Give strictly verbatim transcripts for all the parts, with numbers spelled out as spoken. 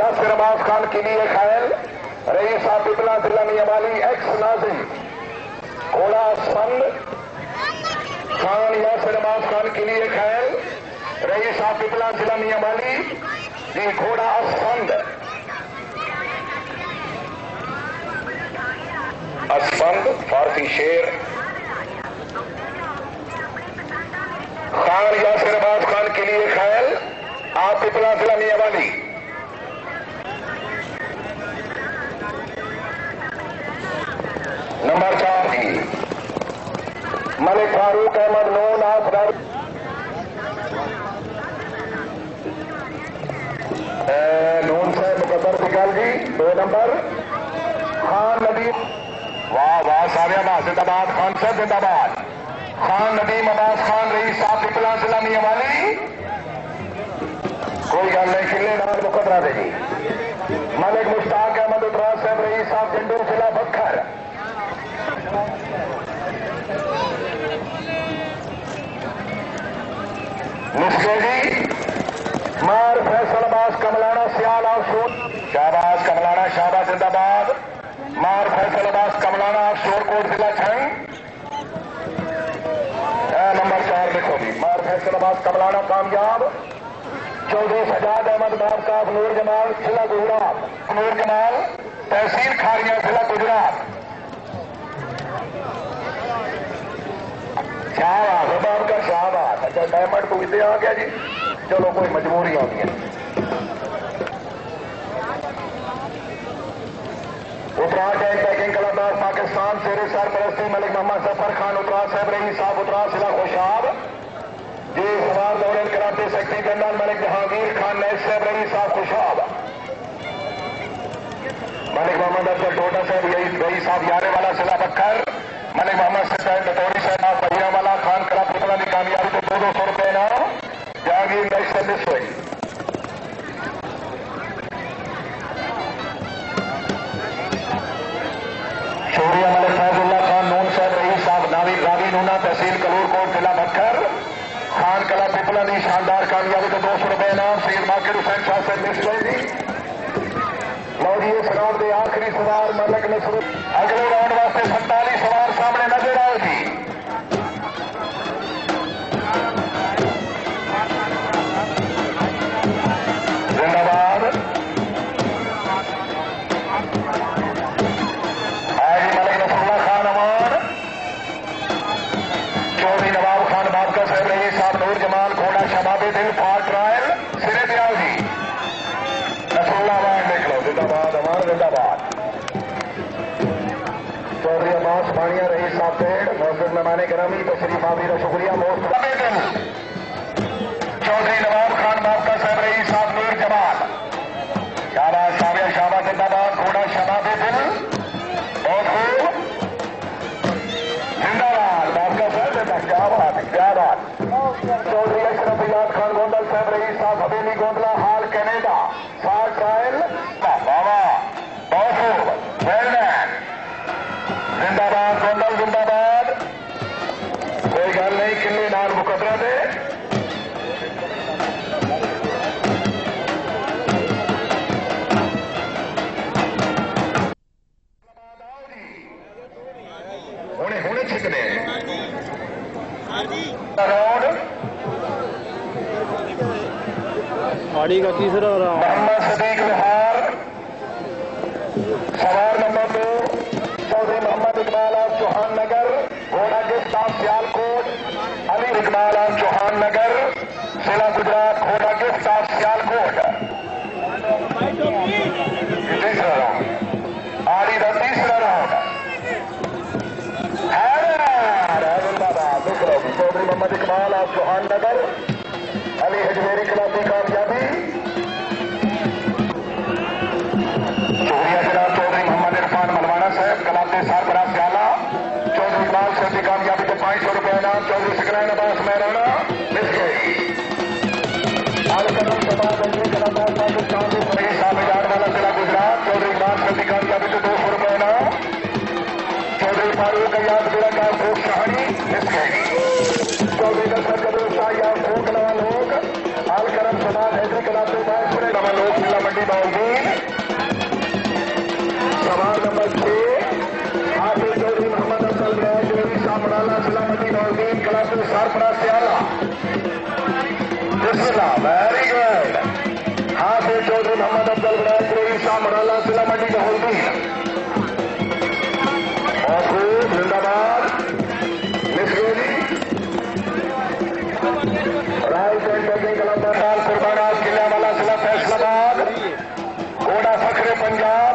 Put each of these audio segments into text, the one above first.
यासिर अब्बास खान के लिए खैल रईस पिपला जिला मियावाली एक्स नाजिम घोड़ा स्पंद खान यासिर अब्बास खान के लिए खैल रईस पिपला जिला मियावाली जी घोड़ा स्पंद स्पंद फारसी शेर खान यासिर अब्बास खान के लिए खैल आप पिपला जिला मियावाली नंबर चार जी मलिक फारूक अहमद नून आफदार नून से मुकद्दर निकाल जी दो नंबर खान नदीम वाह वाह साबिया जिंदाबाद खान साहब जिंदाबाद खान नदीम अब्बास खान रईस साहब पिपला जिला मियावाली कोई गल नहीं किले नाल मुकद्दरा दे जी मलिक मुश्ताक अहमद उतरा साहब रईस साहब जंडू जिला बखर जी मार फैसल अब्बास कमलाना सियाल ऑफशोर शाहबाज कमलाना शाहबाज जिंदाबाद मार फैसल अब्बास कमलाना ऑफशोर कोट जिला छंग नंबर चार लिखो जी मार फैसल अब्बास कमलाना कामयाब चौधरी सजाद अहमद बाबकाब नूर जमाल जिला गुजरात नूर जमाल तहसील खारिया जिला गुजरात शाहबाज बाब का शाहबाज अच्छा डायमंड को इतने आ गया जी चलो कोई मजबूरी आ गई उत्तराज एंड पैकिंग कलाकार पाकिस्तान शेर सरपरस्ती मलिक मोहम्मद जफर खान उत्तराज साहब रही साहब उत्तराज जिला खुशाब जी सवार दौरे कराते सेक्रेटरी जनरल मलिक जहांगीर खान नैब साहब रही साहब खुशाब मलिक मोहम्मद अफजल टोटा साहब यही रही साहब यारे वाला जिला बखर मलिक मोहम्मद सैद बतौरी साहब बहिरा वाला खान कला पिपला की कामयाबी को दो दो सौ रुपए इनाम जहांगीर नैब सर्विस हुई शौरिया मलिक फैजुल्ला खान नून साहब रही साहब नावी रावी नूना तहसील कलूर कोट जिला बखर खान कला पिपला की शानदार कामयाबी को दो सौ रुपए इनाम सैयद माकिर हुसैन शाह से मिस हुई लो जी इस राउंड के आखिरी सवार मलिक नसर अगले राउंड वास्ते सैंतालीस सवार सामने नजर आओ जी जिंदाबाद आजी मलिक नसरुल्लाह खान अमान चौधरी नवाब खान बाबका साहब रही साहब नूर जमाल घोड़ा शबाबे दिल फार ट्रायल सिरे दिया जी नसरुल्लाह अमान देख लो जिंदाबाद अमान जिंदाबाद चौधरी अब्बास पानिया रही साहब पेड़ मौजूद मेहमान गिरामी तशरीफ आवी का शुक्रिया मोस्ट चौधरी नवाब खान बाबका साहब रही साहब नूर जमाल शाहबाज साबिया शाहबाज जिंदाबाद घोड़ा शबाबे दिल बहुत खूब जिंदाबाद बाबका साहब क्या बात क्या बात चौधरी अशरफ इलाज खान गोंदल साहब रही साहब हवेली गोंदला हाल कैनेडा फार ट्रायल बाबा बहुत खूब वेलमैन जिंदाबाद गोंदल जिंदाबाद कोई गल नहीं किले नाल मुकदरा दे हुणे हुणे छिकने राउंड गाड़ी का तीसरा राउंड मोहम्मद सदीक बिहार सवार नंबर दो चौधरी मोहम्मद इकबाल आफ चौहान नगर घोड़ा gift of Sialkot Ali Iqbal of Chauhan Nagar जिला गुजरात घोड़ा गिफ्ट ऑफ सियालकोट तीसरा राउंड आरी का तीसरा round Chaudhry Muhammad Iqbal of Chauhan Nagar Ali Hajmeri club की कामयाबी शुक्रिया जनाब चौधरी मोहम्मद इरफान मलवाना साहब कलाते सारबरा सियाला चौधरी इकबाल साहब की कामयाबी को पांच सौ रुपए इनाम चौधरी सिकराइन अब्बास महराना मिल गई पाकिस्तान के साहब हजार वाला जिला गुजरात चौधरी इकबाल साहब की कामयाबी को दो सौ रुपए इनाम चौधरी फारूक अयाद जिला का भूख शाही मिल गई चौधरी दशरथ कदर शाह या भूख नवा लोग आल करम समाज हैदरी कलाते मंडी बाउद्दीन। सवाल नंबर छह हाफिज चौधरी मोहम्मद अफजल ब्रैज रवि शाह मडाला जिला मंडी बाउद्दीन कलापुर सारपड़ा सियाला। बिस्मिल्लाह, वेरी गुड। हाफिज चौधरी मोहम्मद अफजल ब्रैज रवि शाह मडाला जिला मंडी बाउद्दीन। और खूब जिंदाबाद मिसरेली राइट एंड बैटिंग कलाकार कुर्बाना किला वाला जिला फैसलाबाद घोड़ा फखरे पंजाब।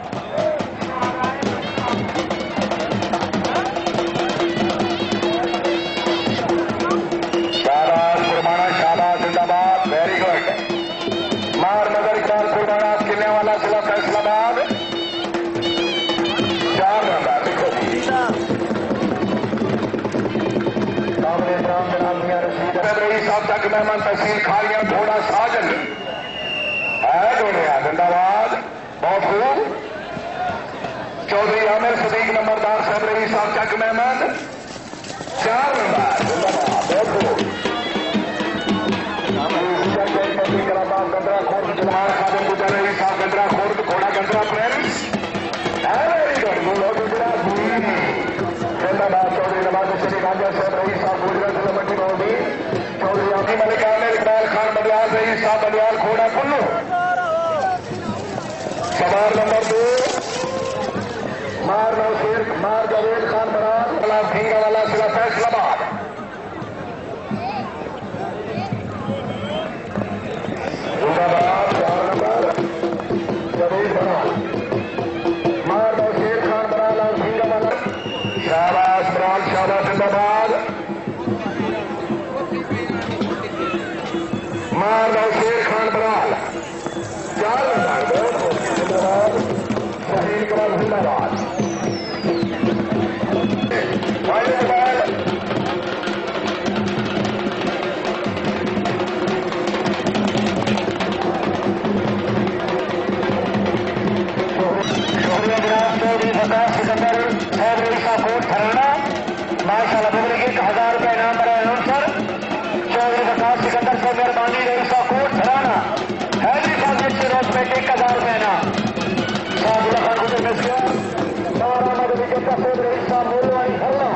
शाबाश कुर्बाना, शाबाश जिंदाबाद, वेरी गुड। मार नगर इकबाल कुर्बाना किले वाला जिला फैसलाबाद। चार नंबर देखो रही साहब तक मेहमान तहसील खालियां घोड़ा साजन है दुनिया जिंदाबाद, बहुत खूब। चौधरी आमिर सदीक नंबरदार साहब रही साहब तक मेहमान चार नंबर जिंदाबाद, बहुत खूब। गंदरा खोर्द जलमान खादिम गुजर रही साहब गंदरा खोर्द घोड़ा Gandra friends very good. Gujrat जिंदाबाद। चौधरी नवाज शरीफ गांजा साहब रही साहब गुजरात जिला मंडी बाउद्दीन। चौधरी आमी मलिक आमिर इकबाल खान बलियाल रही साहब बलियाल घोड़ा कुल्लू। सवाल नंबर दो मार नौशेर मार जावेद खान बरार वाला भींगा वाला जिला फैसलाबाद। जिंदाबाद। चार नंबर जावेद बरार मार नौशेर खान बरार और भींगा वाला। शाबाश बरार, शाबाश जिंदाबाद। मार नौशेर खान बरार चार नंबर जिंदाबाद। शहीद कमल जिंदाबाद। शोहरिया जनाब चौधरी प्रकाश सिकंदर साहब रही कोट हरियाणा माशाल्लाह बबली एक हजार रुपये इनाम पर अनाउंसर चौधरी प्रकाश सिकंदर से मेहरबानी रही कोट हरियाणा है जी फाजिल से रोज में एक हजार रुपये इनाम। साहब खान गुजर मिस गया बारा मदनी के पैसे रही साहब मोलवाई हल्ला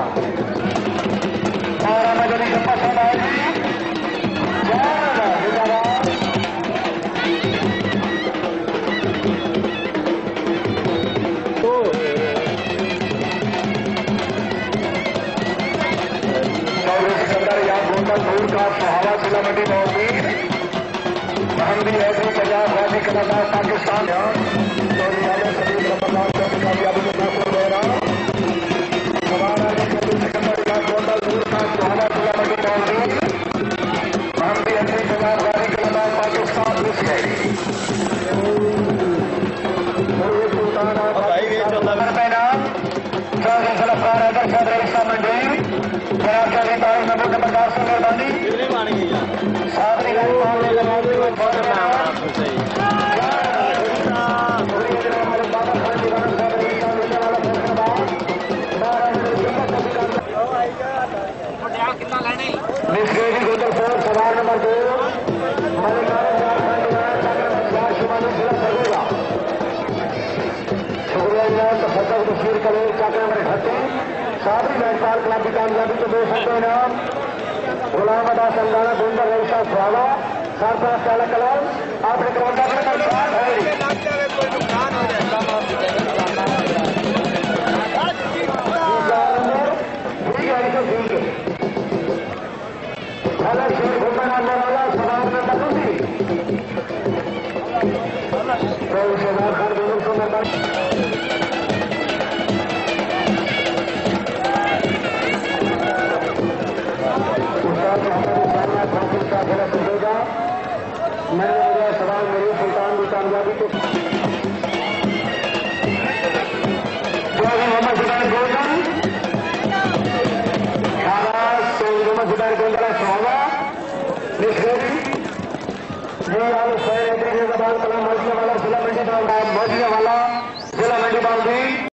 बारा मदनी के पसंद आएगी जिंदाबाद। दूर का सुहावा जिला मंडी बाउद्दीन महंदी ऐसी पंजाब वादी कलाकार पाकिस्तान चौधरी आलम सलीम नंबरदार चौधरी कामयाबी के नाम दे रहा सवाल आगे चौधरी सिकंदर इलाज गोंडल दूर का सुहावा जिला मंडी बाउद्दीन महंदी ऐसी पंजाब वादी कलाकार पाकिस्तान मिस गई। चौधरी सलफार अगर सदर इस्लाम मंडी कराची बारह नंबर नंबरदार से मेहरबानी सादरी मिसरेली गोदरपुर सवाल नंबर दो शुक्रिया तफद्दल तस्वीर करें चाकर नंबर अठहत्तर साबरी बैठपाल क्लब की कामयाबी के दो सौ इनाम गुलाम अदा संगाना गुंडा रईसा स्वावा सरपंच चालक कलाल आपने क्रमता पर नुकसान है शेर घूमने वाला सवाल में बदूंगी तो शेदार खान दोनों को मैं मैंने मेरा सवाल मेरी सुल्तान की कामयाबी को चौधरी मोहम्मद जुबैर गोल्डन शाबाश चौधरी मोहम्मद जुबैर गोल्डन सोहवा निश्रेरी ये आलू सैर कलाम मौजिया वाला जिला मंडी मौजिया वाला जिला मंडी बाउद्दीन।